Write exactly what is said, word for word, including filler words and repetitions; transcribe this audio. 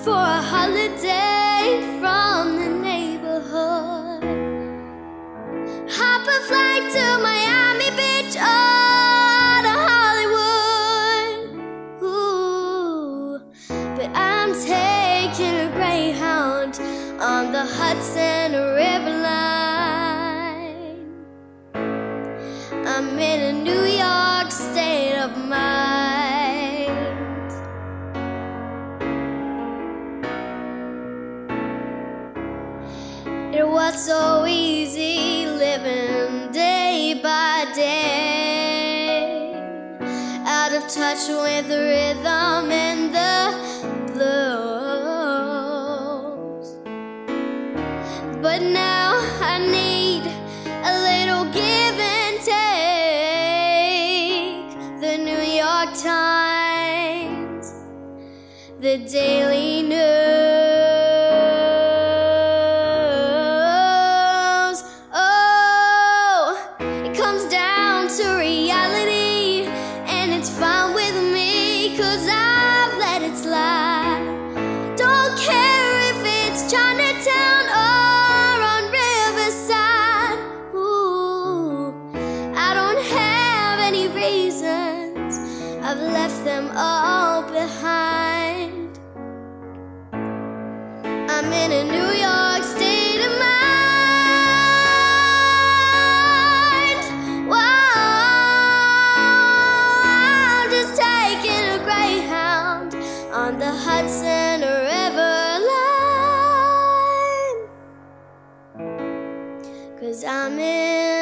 for a holiday from the neighborhood. Hop a flight to Miami Beach or to Hollywood. Ooh, but I'm taking a Greyhound on the Hudson River line. I'm in a New York state of mind. It was so easy living day by day, out of touch with the rhythm and the blues. But now I need a little give and take. The New York Times, the Daily News. Don't care if it's Chinatown or on Riverside. Ooh, I don't have any reasons, I've left them all behind. I'm in a New York state of mind. Whoa, I'm just taking a Greyhound on the Hudson River line, 'cause I'm in